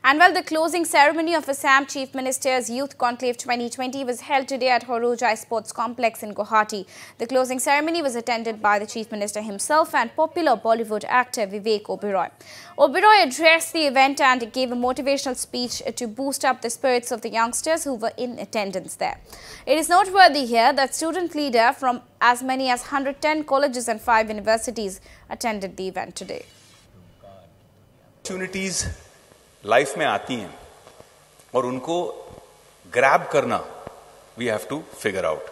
And while the closing ceremony of Assam Chief Minister's Youth Conclave 2020 was held today at Sarusajai Sports complex in Guwahati, the closing ceremony was attended by the Chief Minister himself and popular Bollywood actor Vivek Oberoi. Oberoi addressed the event and gave a motivational speech to boost up the spirits of the youngsters who were in attendance there. It is noteworthy here that student leader from as many as 110 colleges and 5 universities attended the event today. Opportunities life में आती हैं और उनको grab करना we have to figure out.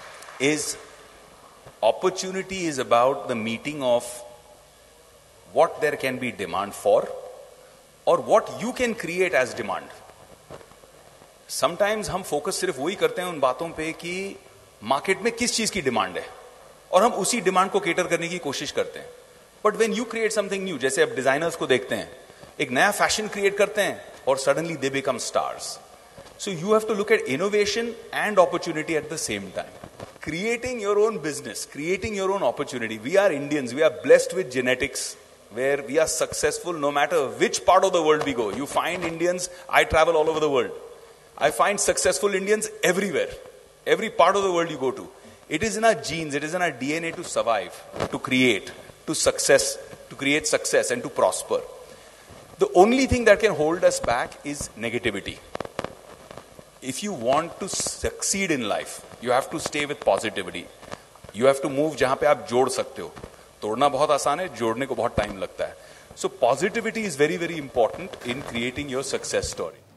Opportunity is about the meeting of what there can be demand for or what you can create as demand. Sometimes हम focus सिर्फ वही करते हैं उन बातों पे कि मार्केट में किस चीज की डिमांड है और हम उसी डिमांड को केटर करने की कोशिश करते हैं. But when you create something new, जैसे अब डिजाइनर्स को देखते हैं, एक नया फैशन क्रिएट करते हैं और suddenly they become stars. So you have to look at innovation and opportunity at the same time. Creating your own business, creating your own opportunity. We are Indians, we are blessed with genetics where we are successful no matter which part of the world we go. You find Indians, I travel all over the world. I find successful Indians everywhere. Every part of the world you go to. It is in our genes, it is in our DNA to survive, to create, to create success and to prosper. The only thing that can hold us back is negativity. If you want to succeed in life, you have to stay with positivity. You have to move जहां पे आप जोड़ सकते हो. तोड़ना बहुत आसान है, जोड़ने को बहुत टाइम लगता है. So positivity is very, very important in creating your success story.